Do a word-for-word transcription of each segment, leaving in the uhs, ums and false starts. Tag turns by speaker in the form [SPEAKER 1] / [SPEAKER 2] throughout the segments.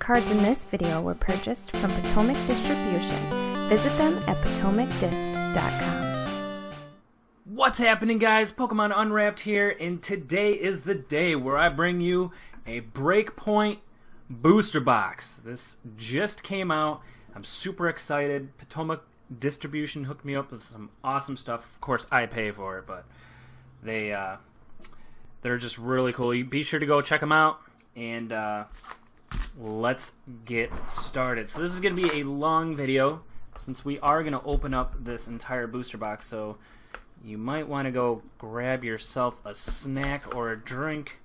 [SPEAKER 1] cards in this video were purchased from Potomac Distribution. Visit them at potomac dist dot com.
[SPEAKER 2] What's happening, guys? Pokemon Unwrapped here, and today is the day where I bring you a Breakpoint booster box. This just came out. I'm super excited. Potomac Distribution hooked me up with some awesome stuff. Of course, I pay for it, but they uh, they're just really cool. You be sure to go check them out, and uh, let's get started. So this is going to be a long video since we are going to open up this entire booster box. So you might want to go grab yourself a snack or a drink,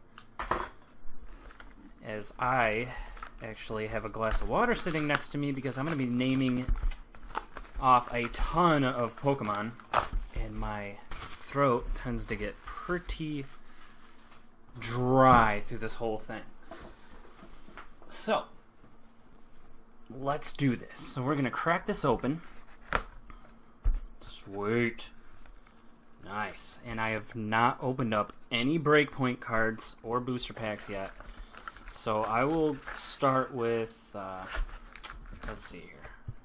[SPEAKER 2] as I actually have a glass of water sitting next to me because I'm going to be naming off a ton of Pokemon, and my throat tends to get pretty dry through this whole thing. So let's do this. So we're going to crack this open. Sweet. Nice. And I have not opened up any Breakpoint cards or booster packs yet. So I will start with, uh, let's see here.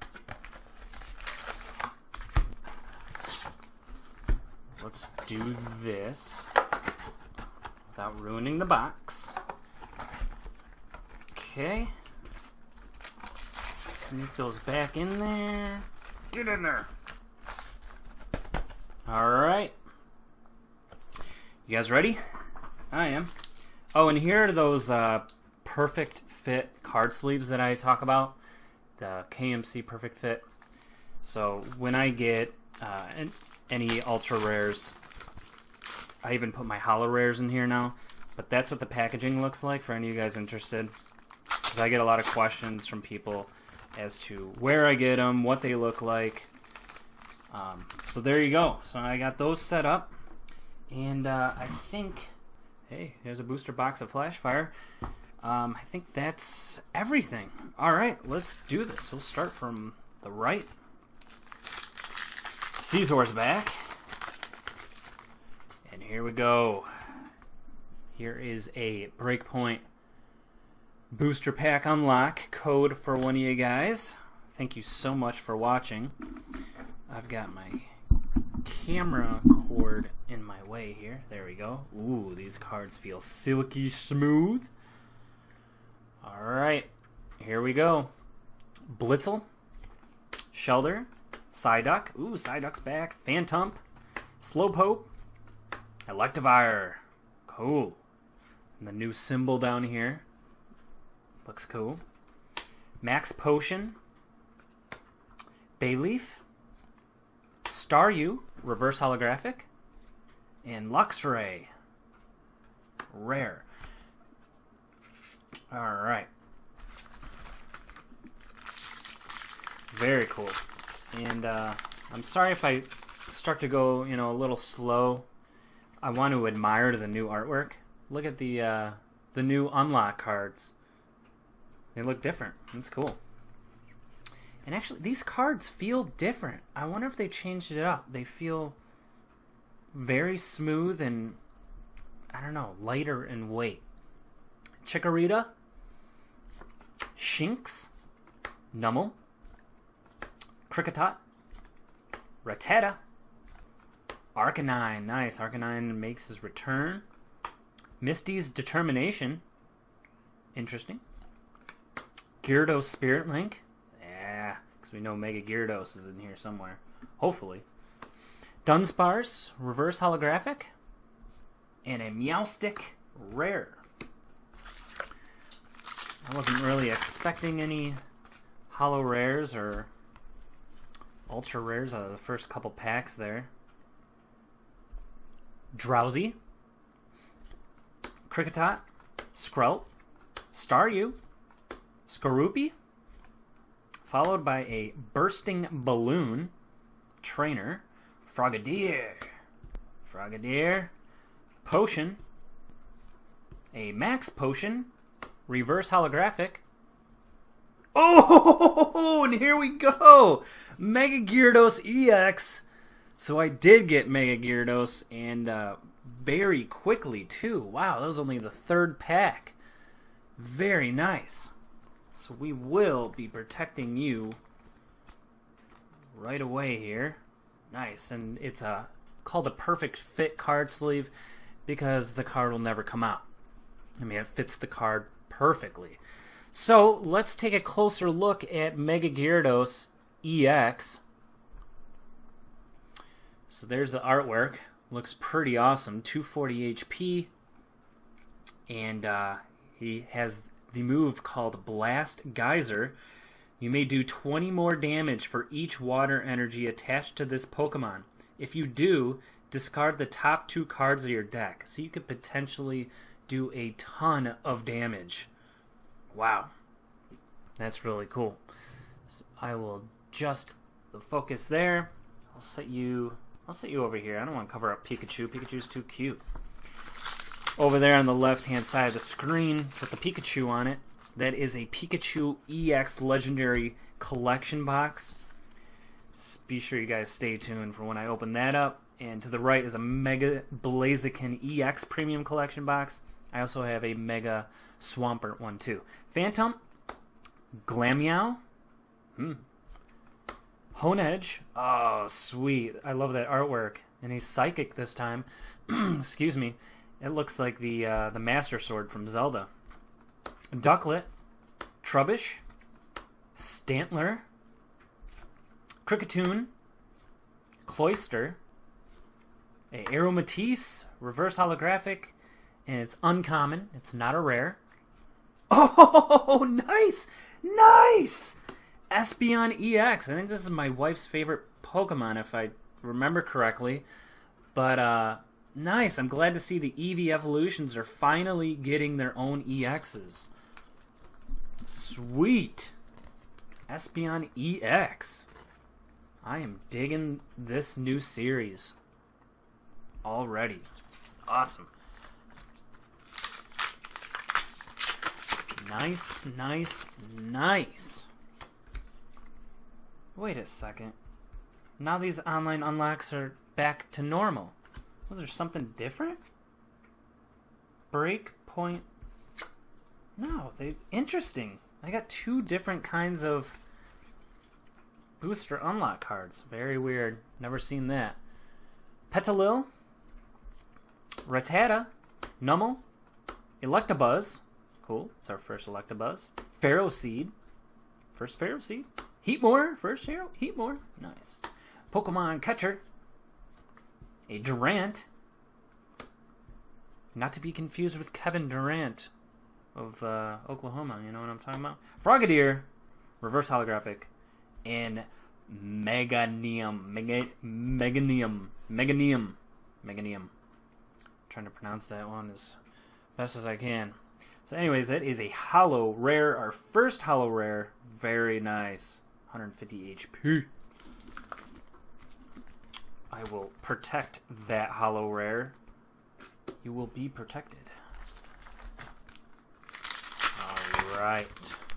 [SPEAKER 2] Let's do this without ruining the box. Okay. Sneak those back in there. Get in there. Alright. You guys ready? I am. Oh, and here are those uh, Perfect Fit card sleeves that I talk about. The K M C Perfect Fit. So when I get uh, any ultra rares, I even put my holo rares in here now. But that's what the packaging looks like for any of you guys interested. Because I get a lot of questions from people as to where I get them, what they look like. Um, so there you go. So I got those set up. And uh, I think, hey, here's a booster box of Flashfire. Um, I think that's everything. Alright, let's do this. We'll start from the right. Scizor's back. And here we go. Here is a Breakpoint booster pack unlock code for one of you guys. Thank you so much for watching. I've got my camera cord in my way here. There we go. Ooh, these cards feel silky smooth. Alright, here we go. Blitzel, Shelder, Psyduck. Ooh, Psyduck's back. Phantump, Slowpoke, Electivire. Cool. And the new symbol down here. Looks cool. Max Potion, Bayleaf, Staryu, reverse holographic, and Luxray, rare. Alright. Very cool. And uh, I'm sorry if I start to go, you know, a little slow. I want to admire the new artwork. Look at the uh, the new unlock cards. They look different. That's cool. And actually, these cards feel different. I wonder if they changed it up. They feel very smooth and, I don't know, lighter in weight. Chikorita, Shinx, Numel, Kricketot, Rattata, Arcanine. Nice. Arcanine makes his return. Misty's Determination. Interesting. Gyarados Spirit Link. Yeah, because we know Mega Gyarados is in here somewhere. Hopefully. Dunsparce, reverse holographic. And a Meowstic rare. I wasn't really expecting any holo rares or ultra rares out of the first couple packs there. Drowsy, Kricketot, Skrelt, Staryu, Skorupi, followed by a Bursting Balloon, Trainer, Frogadier, Frogadier, Potion, a Max Potion, reverse holographic. Oh, and here we go! Mega Gyarados E X. So I did get Mega Gyarados, and uh, very quickly, too. Wow, that was only the third pack. Very nice. So we will be protecting you right away here. Nice. And it's a called a perfect fit card sleeve because the card will never come out. I mean, it fits the card perfectly. So let's take a closer look at Mega Gyarados E X. So there's the artwork. Looks pretty awesome. two forty H P. And uh, he has the move called Blast Geyser. You may do twenty more damage for each water energy attached to this Pokemon. If you do, discard the top two cards of your deck. So you could potentially do a ton of damage. Wow. That's really cool. So I will adjust the focus there. I'll set you I'll set you over here. I don't want to cover up Pikachu. Pikachu's too cute. Over there on the left-hand side of the screen with the Pikachu on it, that is a Pikachu E X Legendary Collection box. So be sure you guys stay tuned for when I open that up. And to the right is a Mega Blaziken E X Premium Collection box. I also have a Mega Swampert one too. Phantom, Glameow, hmm. Honedge, oh sweet, I love that artwork. And he's psychic this time. Excuse me. It looks like the uh, the Master Sword from Zelda. Ducklet, Trubbish, Stantler, Kricketune, Cloyster, a Aeromatisse, reverse holographic, and it's uncommon. It's not a rare. Oh, nice! Nice! Espeon E X. I think this is my wife's favorite Pokemon, if I remember correctly. But, uh, nice. I'm glad to see the Eevee evolutions are finally getting their own E Xs. Sweet! Espeon E X. I am digging this new series already. Awesome. Nice, nice, nice. Wait a second. Now these online unlocks are back to normal. Was there something different? Breakpoint. No, they interesting. I got two different kinds of booster unlock cards. Very weird. Never seen that. Petalil, Rattata, Numel, Electabuzz. Cool. It's our first Electabuzz. Ferroseed. First Ferroseed. Heatmore. First hero. Heatmore. Nice. Pokemon Catcher. A Durant. Not to be confused with Kevin Durant of uh, Oklahoma. You know what I'm talking about? Frogadier. Reverse holographic. And Meganium. Mega, Meganium. Meganium. Meganium. Trying to pronounce that one as best as I can. So anyways, that is a holo rare, our first holo rare. Very nice. one hundred fifty H P. I will protect that holo rare. You will be protected. Alright.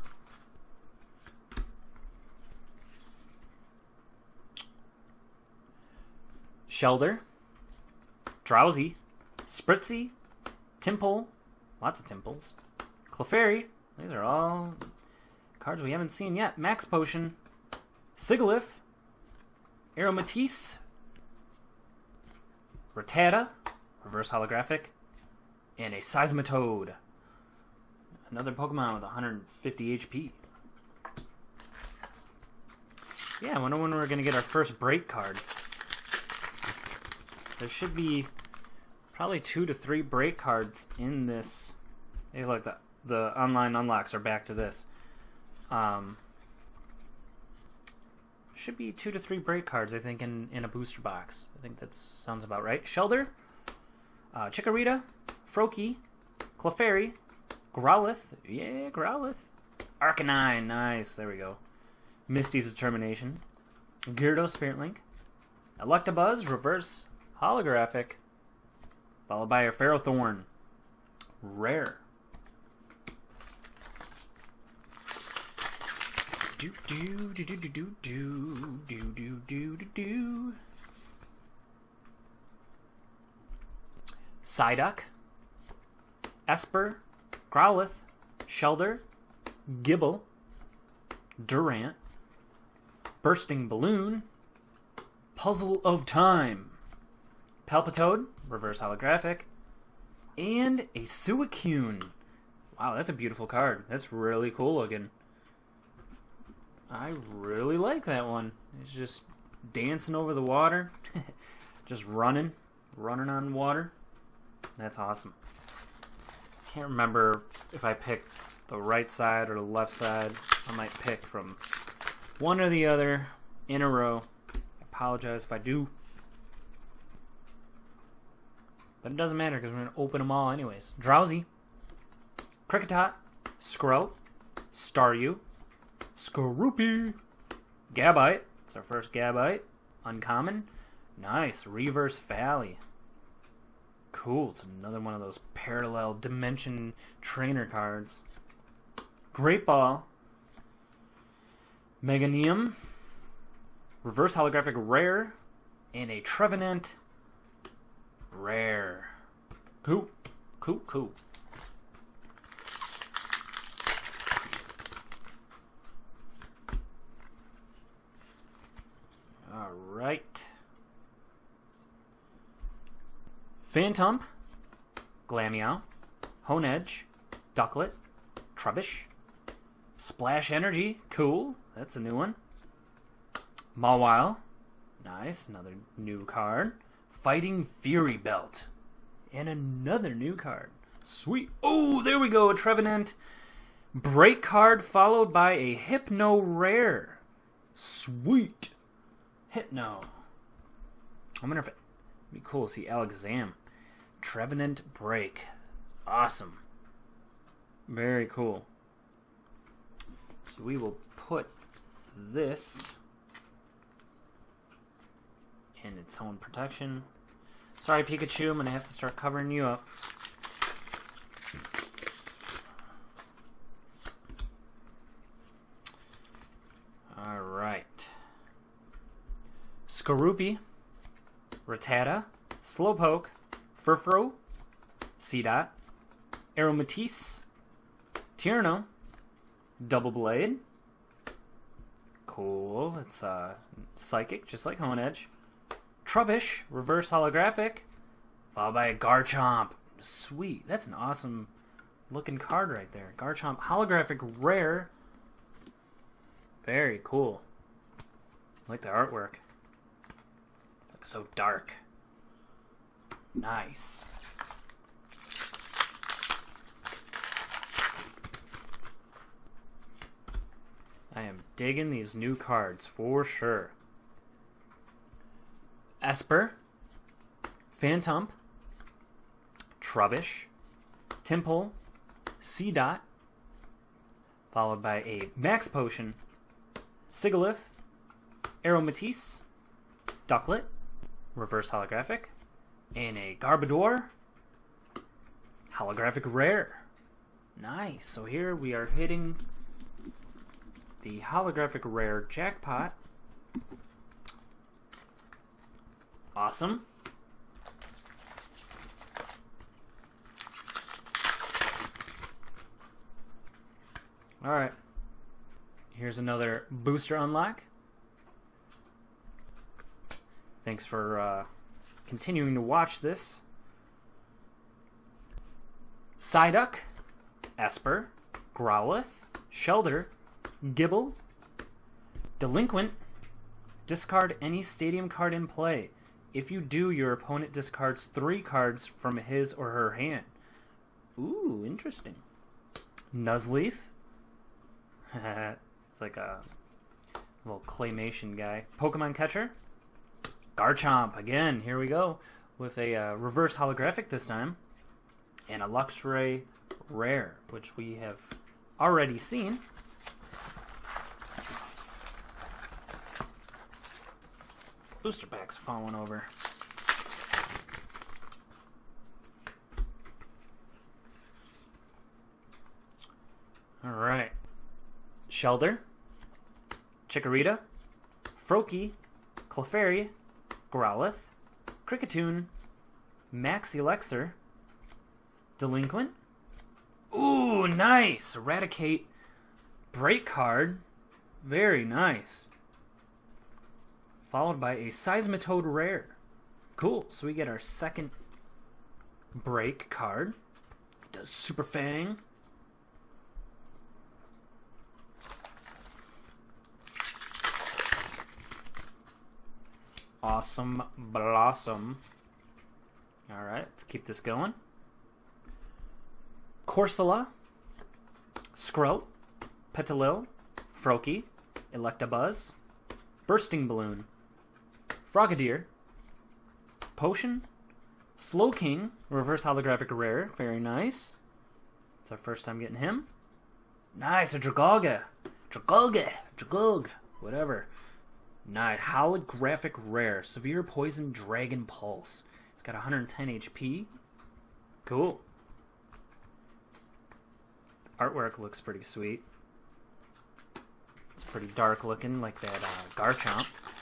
[SPEAKER 2] Shelder. Drowsy. Spritzy. Timple. Lots of Timples. Clefairy. These are all cards we haven't seen yet. Max Potion. Sigilyph. Aeromatisse. Rattata. Reverse holographic. And a Seismitoad. Another Pokemon with one hundred fifty H P. Yeah, I wonder when we're going to get our first break card. There should be probably two to three break cards in this. Hey, look, the, the online unlocks are back to this. Um, should be two to three break cards, I think, in, in a booster box. I think that sounds about right. Shelder, uh, Chikorita, Froakie, Clefairy, Growlithe. Yeah, Growlithe. Arcanine. Nice. There we go. Misty's Determination. Gyarados, Spirit Link. Electabuzz, reverse holographic. Followed by a Ferrothorn. Rare. Do do do do do do do do do do do do. Psyduck. Esper. Growlithe. Shelder. Gibble. Durant, Bursting Balloon, Puzzle of Time, Palpitoad, reverse holographic, and a Suicune. Wow, that's a beautiful card. That's really cool looking. I really like that one. It's just dancing over the water. Just running. Running on water. That's awesome. Can't remember if I picked the right side or the left side. I might pick from one or the other in a row. I apologize if I do. But it doesn't matter because we're going to open them all anyways. Drowsy, Kricketot, Skrull, Staryu, Skorupi, Gabite. It's our first Gabite. Uncommon. Nice. Reverse Valley. Cool. It's another one of those parallel dimension trainer cards. Great Ball. Meganium. Reverse holographic rare. And a Trevenant rare. Cool. Cool, cool. Alright. Phantump, Glameow, Honedge, Ducklet, Trubbish, Splash Energy, cool, that's a new one. Mawile, nice, another new card. Fighting Fury Belt, and another new card. Sweet. Oh, there we go, a Trevenant break card followed by a Hypno rare. Sweet. Hypno. I wonder if it'd be cool to see Alakazam. Trevenant break. Awesome. Very cool. So we will put this in its own protection. Sorry, Pikachu, I'm going to have to start covering you up. Alright. Skorupi, Rattata, Slowpoke, Furfrou, Seedot, Aeromatisse, Tierno, Double Blade. Cool. It's uh, Psychic, just like Honedge. Trubbish, reverse holographic, followed by a Garchomp. Sweet. That's an awesome looking card right there. Garchomp, holographic rare. Very cool. I like the artwork. It's like so dark. Nice. I am digging these new cards for sure. Esper, Phantump, Trubbish, Temple, Seedot, followed by a Max Potion, Sigilyph, Aeromatisse, Ducklet, reverse holographic, and a Garbodor, holographic rare. Nice. So here we are hitting the holographic rare jackpot. Awesome. Alright. Here's another booster unlock. Thanks for uh, continuing to watch this. Psyduck, Esper, Growlithe, Shelter, Gibble, Delinquent. Discard any stadium card in play. If you do, your opponent discards three cards from his or her hand. Ooh, interesting. Nuzleaf. It's like a little claymation guy. Pokemon Catcher. Garchomp. Again, here we go. With a uh, reverse holographic this time. And a Luxray rare, which we have already seen. Booster pack's falling over. Alright. Shelter, Chikorita, Froakie, Clefairy, Growlithe, Kricketune, Max Elixir, Delinquent. Ooh, nice! Eradicate break card. Very nice. Followed by a Seismitoad rare. Cool. So we get our second break card. Does Super Fang. Awesome Blossom. Alright, let's keep this going. Corsola, Skrull, Petilil, Froakie, Electabuzz, Bursting Balloon, Frogadier, Potion, Slowking, Reverse Holographic Rare, very nice. It's our first time getting him. Nice, a Dragolga, Dragolga, Dragolg, whatever. Nice, Holographic Rare, Severe Poison Dragon Pulse. It's got one hundred ten H P. Cool. Artwork looks pretty sweet. It's pretty dark looking, like that uh, Garchomp.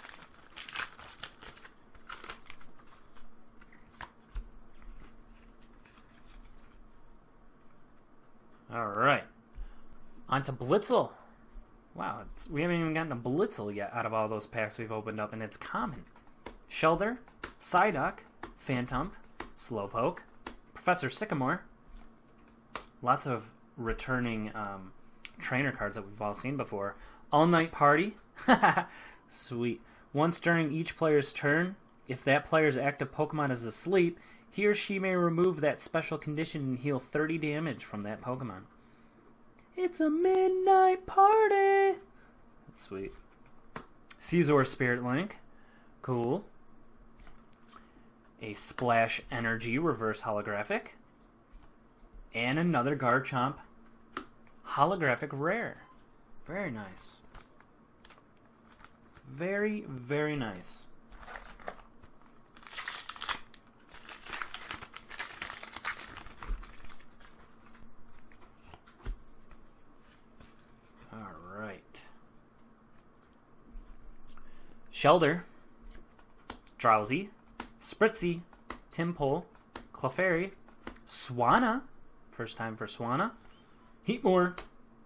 [SPEAKER 2] Alright. On to Blitzel. Wow, it's, we haven't even gotten a Blitzel yet out of all those packs we've opened up, and it's common. Shelder, Psyduck, Phantump, Slowpoke, Professor Sycamore. Lots of returning um, trainer cards that we've all seen before. All Night Party. Sweet. Once during each player's turn, if that player's active Pokemon is asleep, he or she may remove that special condition and heal thirty damage from that Pokemon. It's a midnight party! That's sweet. Scizor Spirit Link. Cool. A Splash Energy Reverse Holographic. And another Garchomp Holographic Rare. Very nice. Very, very nice. Alright. Shelder, Drowsy, Spritzy, Timpole, Clefairy, Swanna, first time for Swanna, Heatmore,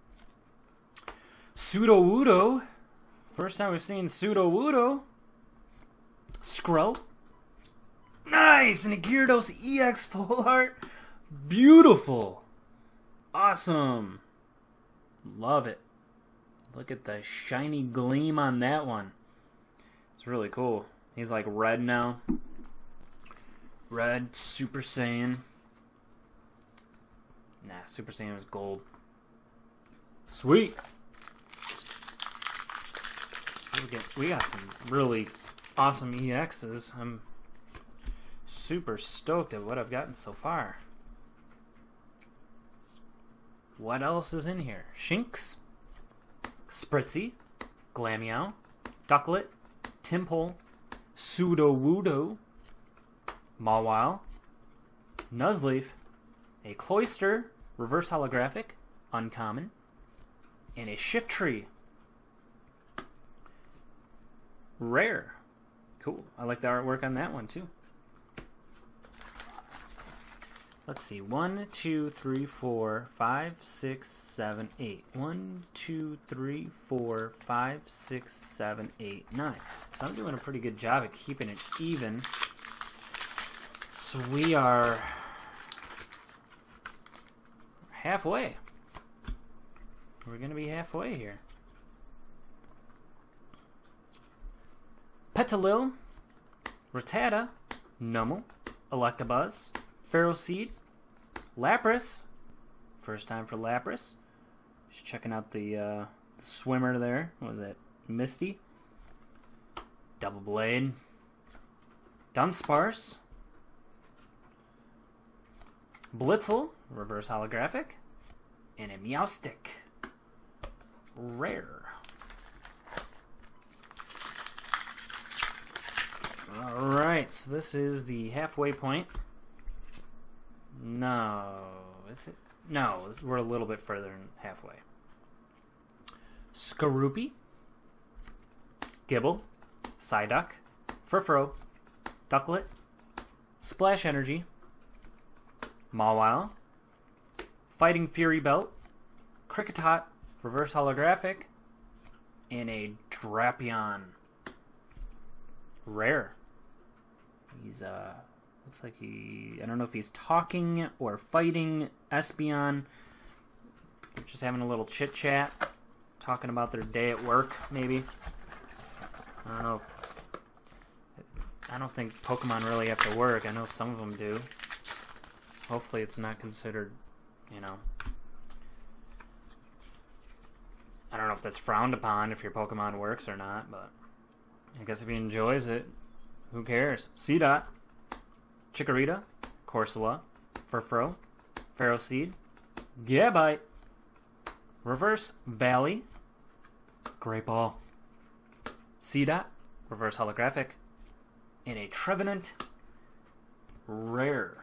[SPEAKER 2] Sudowoodo, first time we've seen Sudowoodo, Skrull, nice, and a Gyarados E X Full Art, beautiful, awesome, love it. Look at the shiny gleam on that one. It's really cool. He's like red now. Red, Super Saiyan. Nah, Super Saiyan was gold. Sweet. So we, get, we got some really awesome E Xs. I'm super stoked at what I've gotten so far. What else is in here? Shinx, Spritzy, Glameow, Ducklet, Timpole, Sudowoodo, Mawile, Nuzleaf, a Cloyster, Reverse Holographic, Uncommon, and a Shiftry. Rare. Cool. I like the artwork on that one too. Let's see. One, two, three, four, five, six, seven, eight. One, two, three, four, five, six, seven, eight, nine. So I'm doing a pretty good job at keeping it even. So we are halfway. We're going to be halfway here. Petilil, Rattata, Numel, Electabuzz, Ferroseed, Lapras. First time for Lapras. Just checking out the, uh, the swimmer there. What was that? Misty. Double Blade. Dunsparce. Blitzel, Reverse Holographic. And a Meowstic. Rare. Alright, so this is the halfway point. No, is it? No, we're a little bit further than halfway. Skorupi, Gibble, Psyduck, Furfrou, Ducklet, Splash Energy, Mawile, Fighting Fury Belt, Kricketot, Reverse Holographic, and a Drapion. Rare. He's, uh, looks like he, I don't know if he's talking or fighting Espeon. Just having a little chit-chat. Talking about their day at work, maybe. I don't know. I don't think Pokemon really have to work. I know some of them do. Hopefully it's not considered, you know... I don't know if that's frowned upon if your Pokemon works or not, but I guess if he enjoys it, who cares? Seedot, Chikorita, Corsola, Furfrou, Ferroseed, Gabite, Reverse Valley, Great Ball, Seedot, Reverse Holographic, and a Trevenant Rare.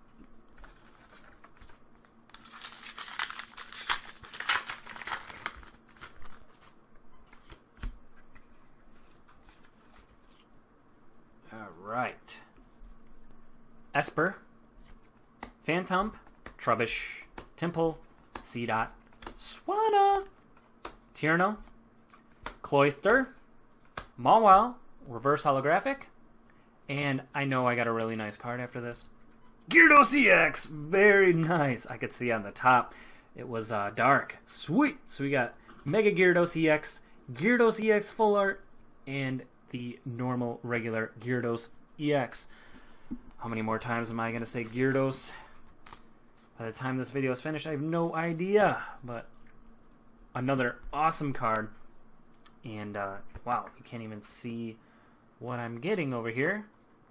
[SPEAKER 2] Alright. Esper, Phantump, Trubbish, Temple, Seedot, Swanna, Tierno, Cloyster, Mawile, Reverse Holographic, and I know I got a really nice card after this. Gyarados E X! Very nice. I could see on the top it was uh, dark. Sweet! So we got Mega Gyarados E X, Gyarados E X Full Art, and the normal, regular Gyarados E X. How many more times am I going to say Gyarados? By the time this video is finished, I have no idea. But another awesome card. And, uh, wow, you can't even see what I'm getting over here.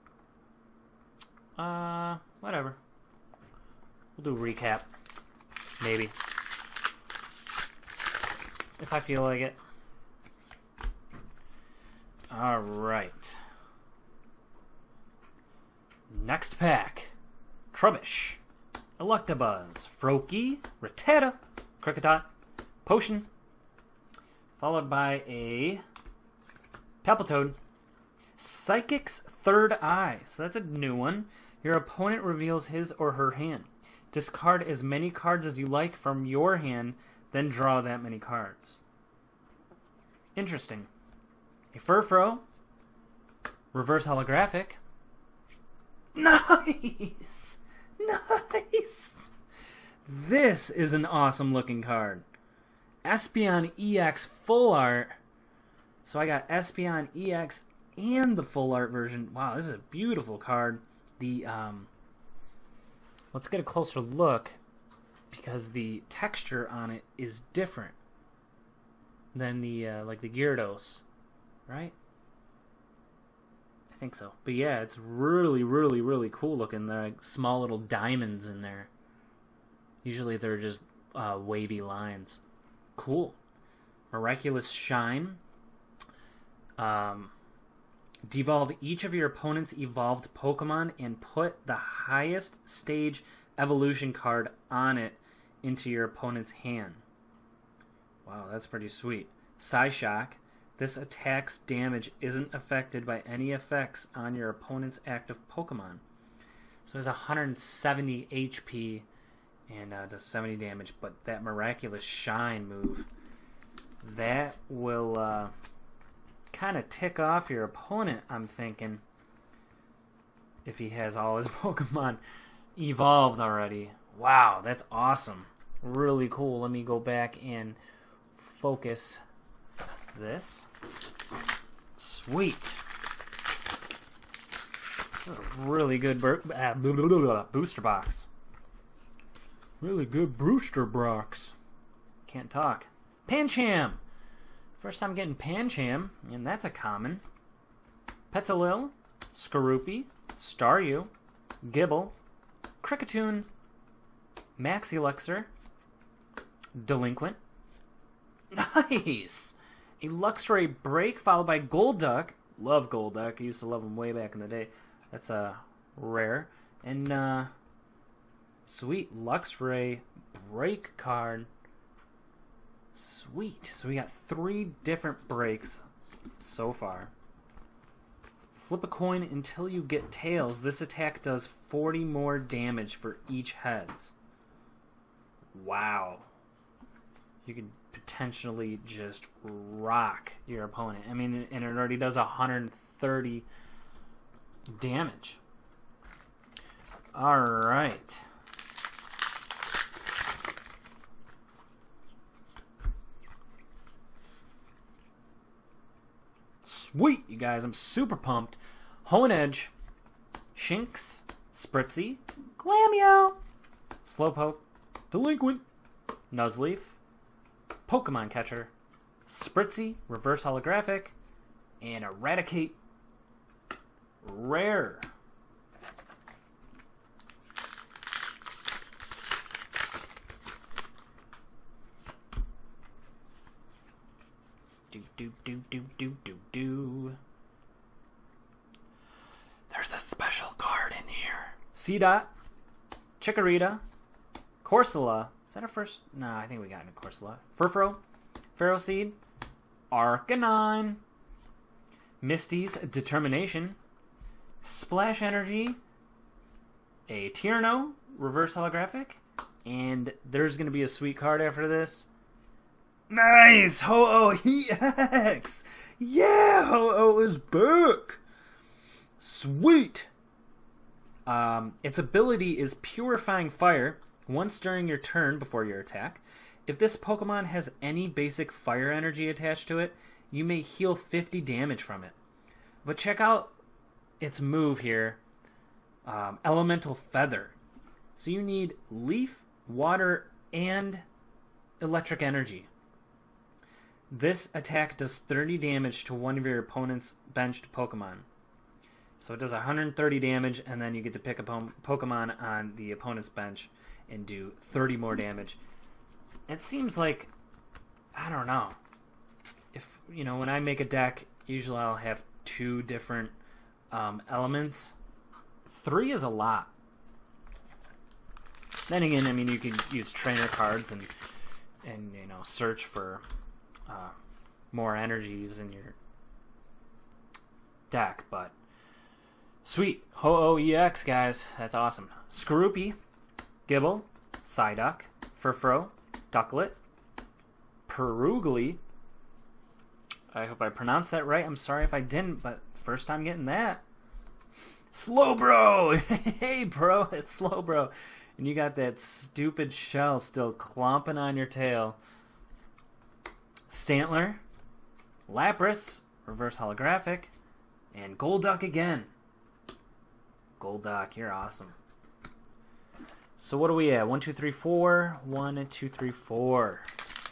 [SPEAKER 2] Uh, whatever. We'll do a recap. Maybe. If I feel like it. Alright. Next pack. Trubbish, Electabuzz, Froakie, Rattata, Kricketot, Potion, followed by a Palpitoad, Psychic's Third Eye. So that's a new one. Your opponent reveals his or her hand. Discard as many cards as you like from your hand, then draw that many cards. Interesting. A Furfrou, Reverse Holographic. Nice! Nice! This is an awesome looking card. Espeon E X Full Art. So I got Espeon E X and the Full Art version. Wow, this is a beautiful card. The, um... Let's get a closer look, because the texture on it is different than the, uh, like the Gyarados. Right? I think so. But yeah, it's really, really, really cool looking. They're like small little diamonds in there. Usually they're just uh, wavy lines. Cool. Miraculous Shine. Um, devolve each of your opponent's evolved Pokemon and put the highest stage evolution card on it into your opponent's hand. Wow, that's pretty sweet. Psyshock. This attack's damage isn't affected by any effects on your opponent's active Pokemon. So it has one hundred seventy H P and uh, does seventy damage. But that Miraculous Shine move, that will uh, kind of tick off your opponent, I'm thinking, if he has all his Pokemon evolved already. Wow, that's awesome. Really cool. Let me go back and focus this. Sweet. This is a really good uh, booster box. Really good booster box. Can't talk. Pancham. First time getting Pancham, and that's a common. Petilil, Skorupi, Staryu, Gibble, Kricketune, Maxilexer, Delinquent. Nice! A Luxray Break followed by Golduck. Love Golduck. I used to love him way back in the day. That's a uh, rare. And, uh, sweet Luxray Break card. Sweet. So we got three different breaks so far. Flip a coin until you get tails. This attack does forty more damage for each heads. Wow. You could potentially just rock your opponent. I mean, and it already does one hundred thirty damage. All right. Sweet, you guys. I'm super pumped. Honedge, Shinx, Spritzee, Glameow, Slowpoke, Delinquent, Nuzleaf, Pokemon Catcher, Spritzee, Reverse Holographic, and Eradicate Rare. Do, do, do, do, do, do, do. There's a special card in here. Seedot, Chikorita, Corsola. Is that our first? No, I think we got into Corsola. Furfrou, Ferroseed, Arcanine, Misty's Determination, Splash Energy, a Tierno, Reverse Holographic, and there's going to be a sweet card after this. Nice! Ho-Oh E X! Yeah! Ho-Oh is back! Sweet! Um, its ability is Purifying Fire once during your turn before your attack. If this Pokemon has any basic fire energy attached to it, you may heal fifty damage from it. But check out its move here. Um, Elemental Feather. So you need Leaf, Water, and Electric Energy. This attack does thirty damage to one of your opponent's benched Pokemon. So it does one hundred thirty damage, and then you get to pick a Pokemon on the opponent's bench and do thirty more damage. It seems like, I don't know, if, you know, when I make a deck, usually I'll have two different um, elements. Three is a lot. Then again, I mean, you can use trainer cards and, and you know, search for uh, more energies in your deck, but sweet. Ho-Oh E X, guys. That's awesome. Skorupi, Gibble, Psyduck, Furfrou, Ducklet, Perugly. I hope I pronounced that right. I'm sorry if I didn't, but first time getting that. Slowbro! Hey, bro, it's Slowbro. And you got that stupid shell still clomping on your tail. Stantler, Lapras, Reverse Holographic, and Golduck again. Golduck, you're awesome. So what are we at? One, two, three, four. One, two, three, four.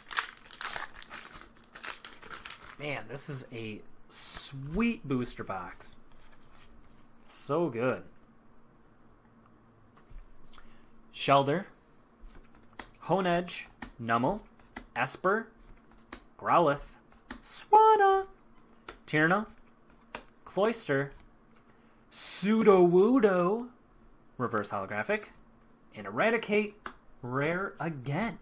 [SPEAKER 2] Man, this is a sweet booster box. So good. Shelder, Honedge, Numel, Esper, Growlithe, Swanna, Tierno, Cloyster, Sudowoodo, Reverse Holographic, and Eradicate Rare again.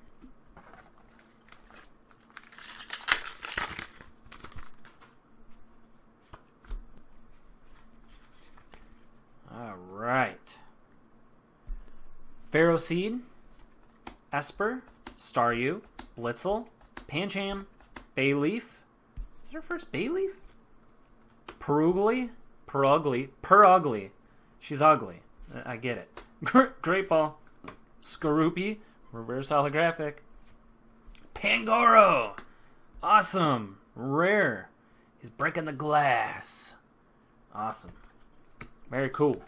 [SPEAKER 2] Alright. Ferroseed, Esper, Staryu, Blitzel, Pancham, Bayleaf. Is it our first Bayleaf? Perugly, Perugly, Perugly. She's ugly. I get it. Great Ball, Skorupi, Reverse Holographic, Pangoro. Awesome. Rare. He's breaking the glass. Awesome. Very cool.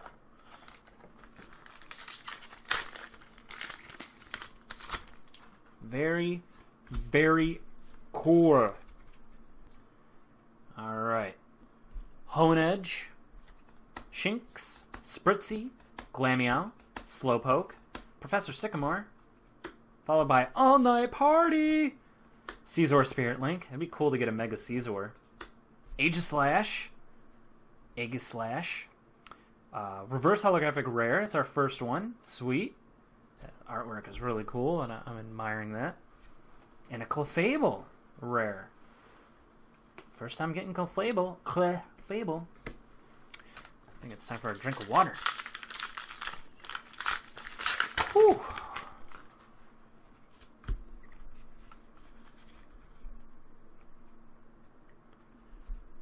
[SPEAKER 2] Very, very cool. Alright. Honedge, Shinx, Spritzee, Glameow, Slowpoke, Professor Sycamore, followed by All Night Party, Scizor Spirit Link. It'd be cool to get a Mega Scizor. Aegislash, Aegislash, uh, Reverse Holographic Rare. It's our first one. Sweet. That artwork is really cool, and I'm admiring that. And a Clefable Rare. First time getting Clefable. Clefable. I think it's time for a drink of water. Whew.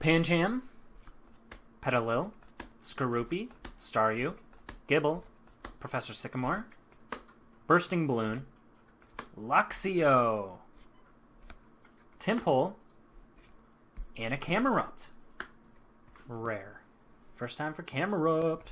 [SPEAKER 2] Pancham, Petalil, Skorupi, Staryu, Gibble, Professor Sycamore, Bursting Balloon, Luxio, Tympole, and a Camerupt. Rare. First time for Camerupt.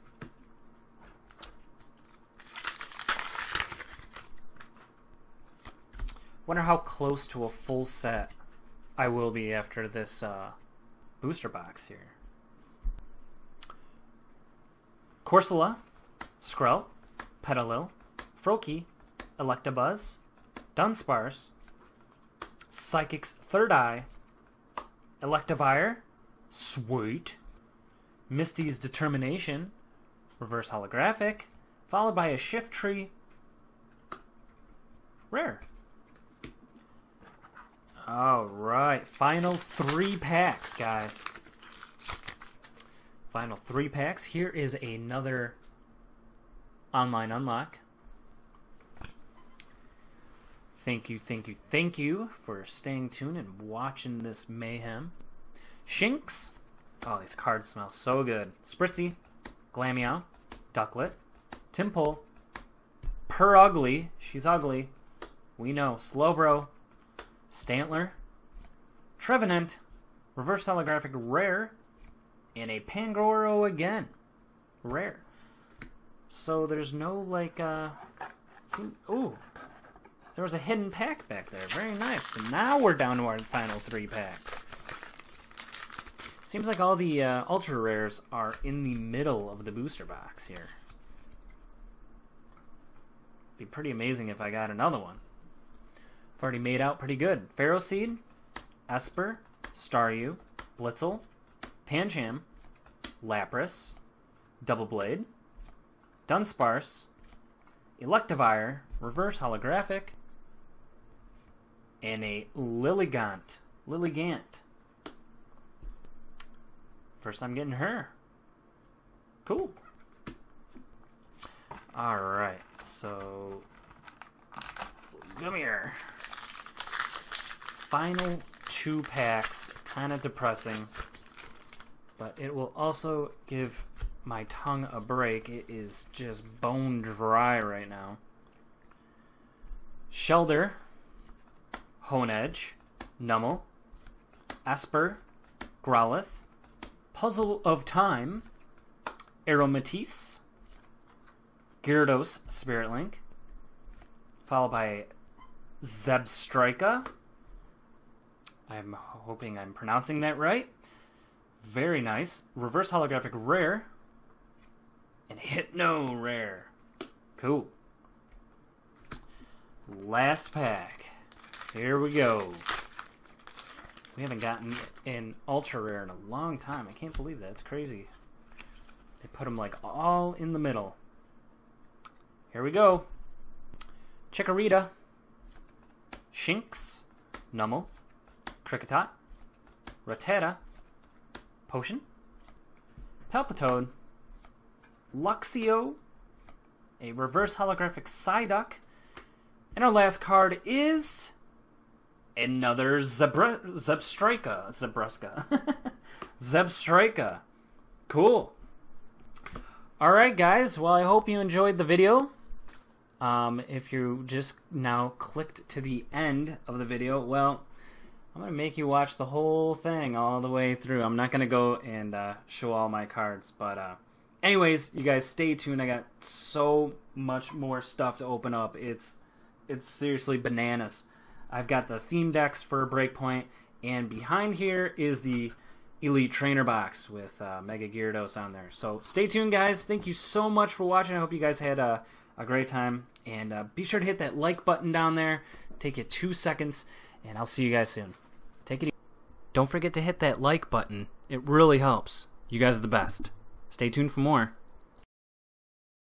[SPEAKER 2] Wonder how close to a full set I will be after this uh, booster box here. Corsola, Skrell, Petalil, Froakie, Electabuzz, Dunsparce, Psychic's Third Eye, Electivire, sweet, Misty's Determination, reverse holographic, followed by a Shiftry, rare. Alright, final three packs, guys. Final three packs. Here is another online unlock. Thank you, thank you, thank you for staying tuned and watching this mayhem. Shinx. Oh, these cards smell so good. Spritzy, Glameow, Ducklet, Tympole, Per Ugly. She's ugly. We know. Slowbro, Stantler, Trevenant, reverse holographic rare, and a Pangoro again. Rare. So there's no, like, uh... Ooh. There was a hidden pack back there. Very nice. So now we're down to our final three packs. Seems like all the uh, ultra rares are in the middle of the booster box here. Be pretty amazing if I got another one. I've already made out pretty good. Ferroseed, Esper, Staryu, Blitzel, Pancham, Lapras, Double Blade, Dunsparce, Electivire, reverse holographic, and a Lilligant. Lilligant. First time getting her. Cool. Alright, so come here. Final two packs. Kind of depressing, but it will also give my tongue a break. It is just bone dry right now. Shelder, Honedge, Numel, Esper, Growlithe, Puzzle of Time, Aeromatisse, Gyarados Spirit Link, followed by Zebstrika. I'm hoping I'm pronouncing that right. Very nice. Reverse holographic rare. And Hypno rare. Cool. Last pack. Here we go. We haven't gotten an ultra rare in a long time. I can't believe that. It's crazy. They put them like all in the middle. Here we go. Chikorita, Shinx, Numel, Kricketot, Rattata, Potion, Palpitoad, Luxio, a reverse holographic Psyduck, and our last card is another Zebra Zebstrika. Zebruska. Zebstrika. Cool. Alright guys, well I hope you enjoyed the video. Um, if you just now clicked to the end of the video, well, I'm going to make you watch the whole thing all the way through. I'm not going to go and uh, show all my cards, but uh, anyways, you guys stay tuned. I got so much more stuff to open up. It's it's seriously bananas. I've got the theme decks for Breakpoint, and behind here is the Elite Trainer box with uh, Mega Gyarados on there. So stay tuned, guys. Thank you so much for watching. I hope you guys had a, a great time, and uh, be sure to hit that like button down there. Take you two seconds, and I'll see you guys soon. Take it easy. Don't forget to hit that like button. It really helps. You guys are the best. Stay tuned for more.